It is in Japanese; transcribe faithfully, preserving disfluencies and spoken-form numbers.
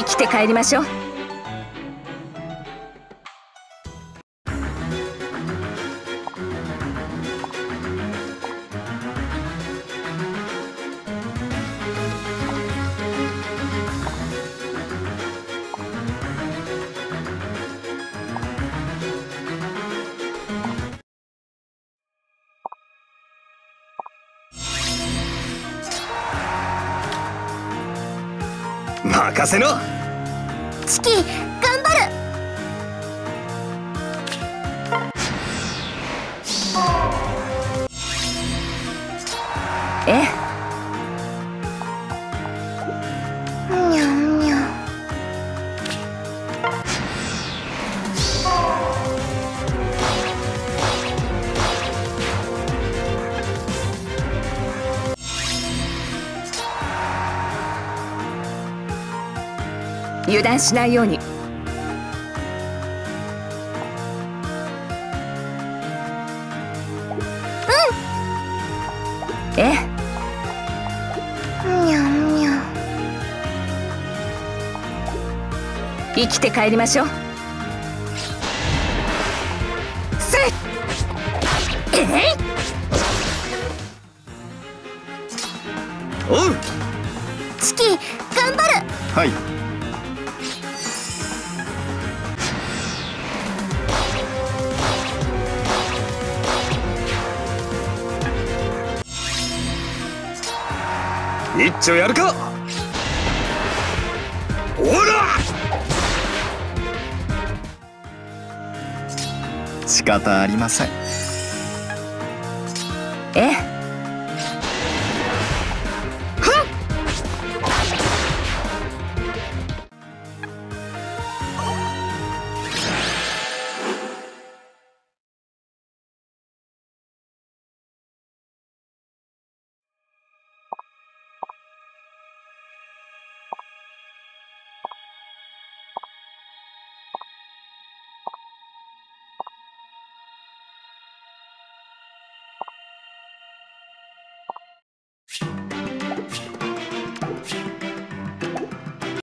きて帰りましょう。 任せろ。 チキ頑張る。 ええ。 にゃんにゃん。 油断しないように。ええ。 にゃんにゃん。 生きて帰りましょう。せい。えい。 おう。 チキ頑張る。 はい。一丁やるか。おら。 仕方ありません。 ええ。